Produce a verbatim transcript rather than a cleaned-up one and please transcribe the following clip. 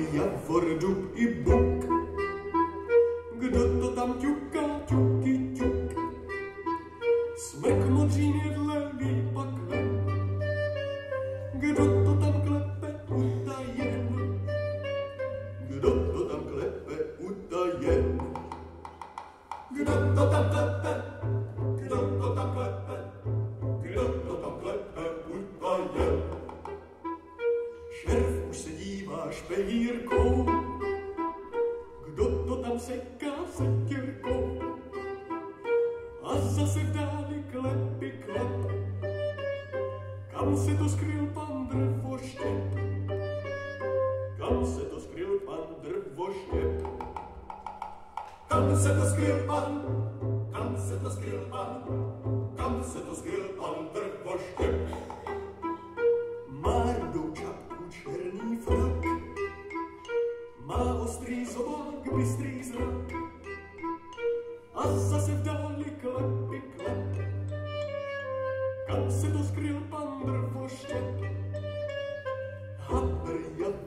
javor, dub i buk. Kdo to tam ťuká, ťuky, ťuk? Smrk modřín jedle, výpak ven. Kdo to tam klepe utajen? Kdo to tam klepe utajen? Kdo to tam klepe? Kdo to tam klepe? Kdo to tam klepe utajen? Šerf už se dívá špehírkou. Kdo to tam seká sekírkou? A zase v dáli klepy klep. Kam se to skryl pan drvoštěp? Kam se to skryl pan drvoštěp? Kam se to skryl pan? Kam se to skryl pan? Kam se to skryl pan drvoštěp? Má rudou čapku, černý frak. Má ostrý zobák, bystrý zrak. A zase v dáli klepy klep. Kam se to skryl pan drvoštěp? Habr,